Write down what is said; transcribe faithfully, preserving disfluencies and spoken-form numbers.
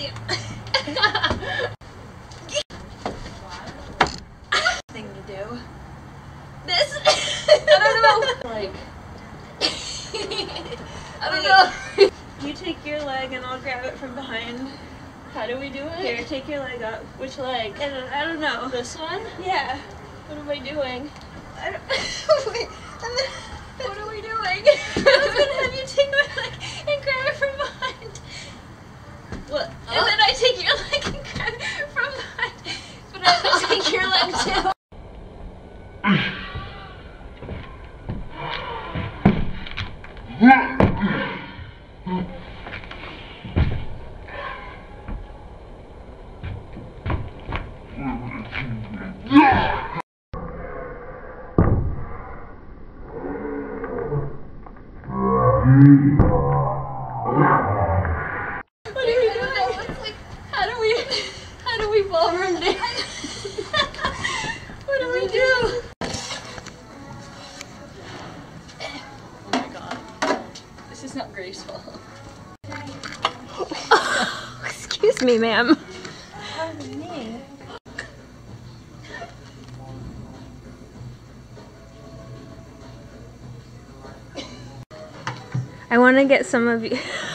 Thing to do. This. I don't know. Like. I don't know. You take your leg and I'll grab it from behind. How do we do it? Here, take your leg up. Which leg? I don't, I don't know. This one? Yeah. What am I doing? I don't. Wait, and then, what are we doing? I was gonna have you take my leg and grab it from behind. What? And oh. then I take your leg and grab it from behind. But I have to take your leg too. What are we doing? It's like, how do we, how do we ballroom dance? What do we do? Oh my god. This is not graceful. Oh, excuse me, ma'am. Pardon me. I want to get some of you.